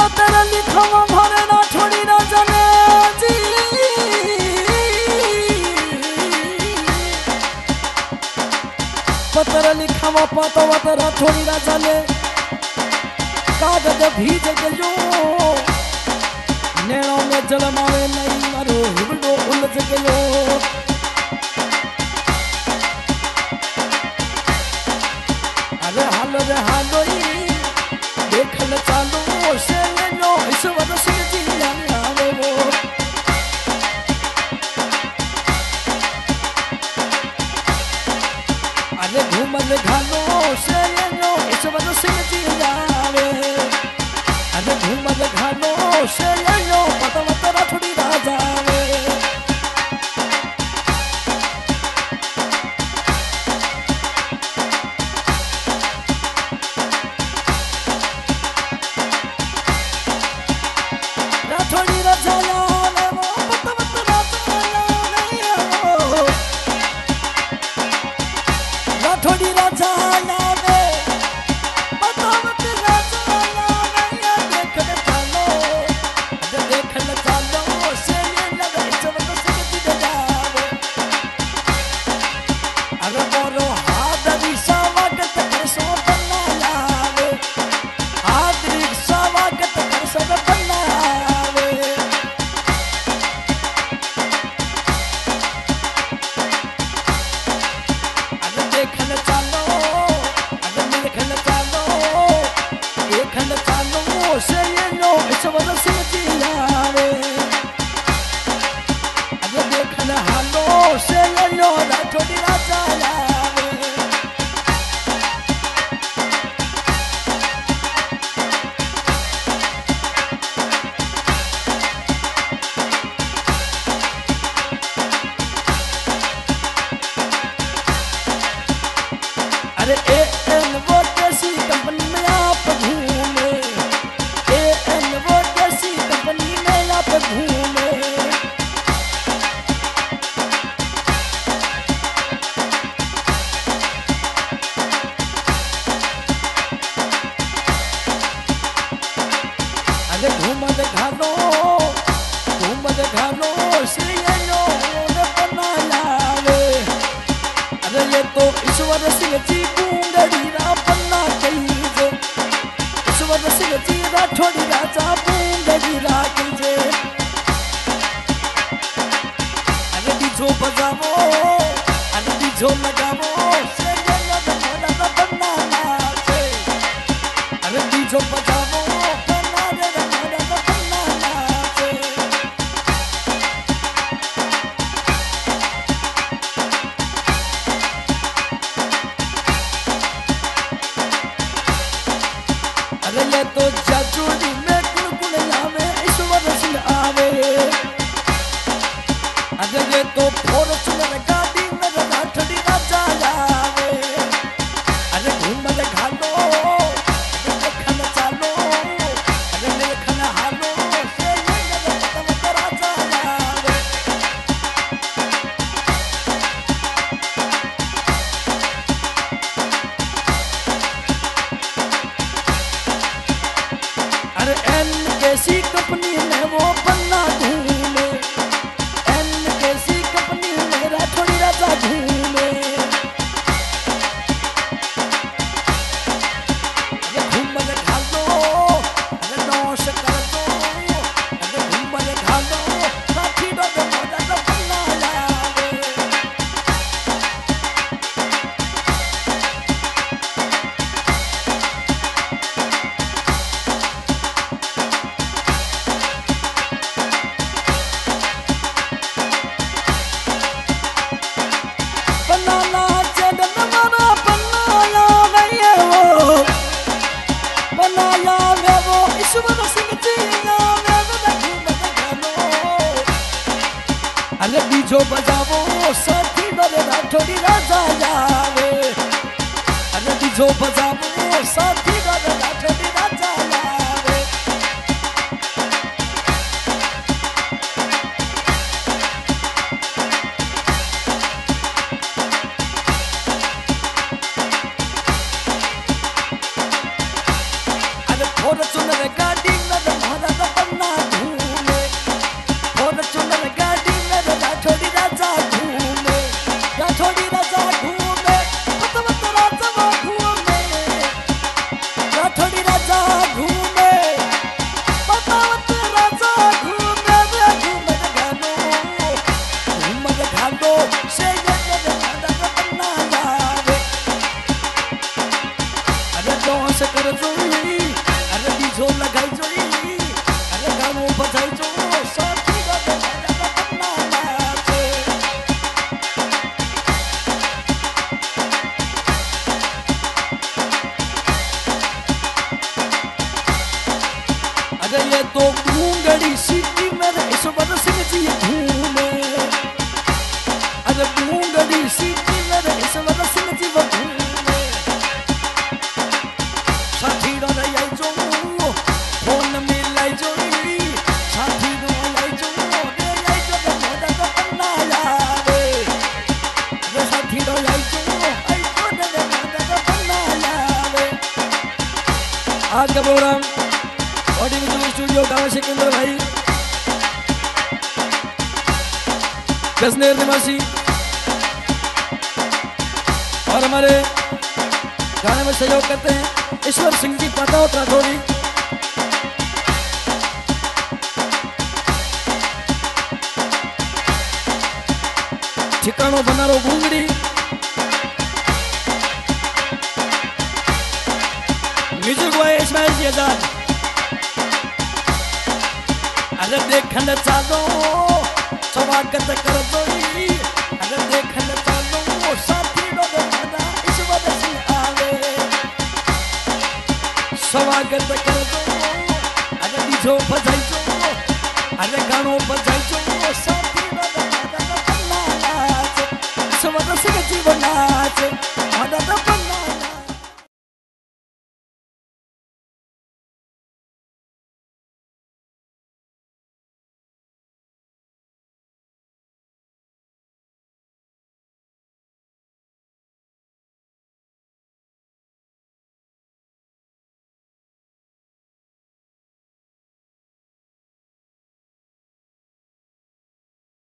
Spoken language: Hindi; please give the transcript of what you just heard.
पत्र लिखवा भरे ना छोड़ी ना जाने जी पत्र लिखवा पातो वतरा छोड़ी ना जाने कागज भीज गयो नैणों में जलमावे नहीं मारो हिबड़ो उलझ गयो अरे हालो देखल चालो से नो ईश्वर से जिया आवे वो अरे घूमल घालो से नो ईश्वर से जिया आवे अरे घूमल घालो से नो पतवत राठौड़ी राजा आवे राठौड़ी राजा आवे वो पतवत राजा आवे राठौड़ी राजा आवे पतवत राजा आवे देखल चालो से लगे चवत से जिद जावे अरे मोरो हाथ दिशा वक्त कर सो बना लावे हाथ दिशा वक्त कर सो बना लावे अरे देखल चालो से नो ईश्वर से जियावे अरे देखल हालो से नो राठौड़ी राजा आवे अरे एन वो कैसी कंपनी में आप घूमे एन वो कैसी कंपनी में आप घूमे अरे घूमल घालो से नो बना लावे अरे ये तो ईश्वर सिंह जी बूंगड़ी रा बन्ना कहीजे ईश्वर सिंह जी राठौड़ी राजा बूंगड़ी रा कहीजे अरे डीजो बजावो अरे डीजो लगावो से ये बन्ना नाचे अरे डीजो बजावो बन्ना रे बन्ना नाचे अरे ये तो जाजूड़ी में कुलकुल लावे ईश्वर सिंह आवे अरे ये तो फॉर्च्यूनर गाड़ी में राठौड़ी राजा आवे अरे घूमल घालो देखल चालो अरे देखल हालो से पतवत राजा आवे अरे एन कैसी कंपनी में वो बन्ना घूमे एन कैसी कंपनी में राठौड़ी राजा घूमे अरे घूमल घालो अरे नौश कर दो अरे घूमल घालो साथी दो बन्ना लावे अरे डीजो बजावो साथी डोले राठौड़ी राजा आवे अरे डीजो बजावो साथी डोले राठौड़ी राजा आवे अरे फॉर्च्यूनर गाड़ी में अरे ये तो डूंगरी सिटी में ईश्वर सिंह जी घूमे, अरे डूंगरी सिटी में ईश्वर सिंह जी घूमे। साथी रो आई जो फोन मिलाई जो, साथी रो आई जो रे आई जो मोदा तो पन्ना यावे, रे साथी रो आई जो रे मोदा तो पन्ना यावे। आगे प्रोग्राम ऑडियो स्टूडियो गाँव सिकंदर भाई, गजनेर निवासी, और हमारे गाने में सहयोग करते हैं ईश्वर सिंह जी पाटावत राठौड़ी। ठिकानो बनारो घूंगड़ी, म्यूजिक बॉय इस्माइल जी आजाद। अरे देखने चालो स्वागत कर दो, अरे देखने चालो साथी रो दादा ईश्वर सिंह आवे, स्वागत कर दो। अरे डीजो बजाई जो, अरे गानो बजाई जो, साथी रो दादा पन्ना नाच, ईश्वर सिंह जी नाच।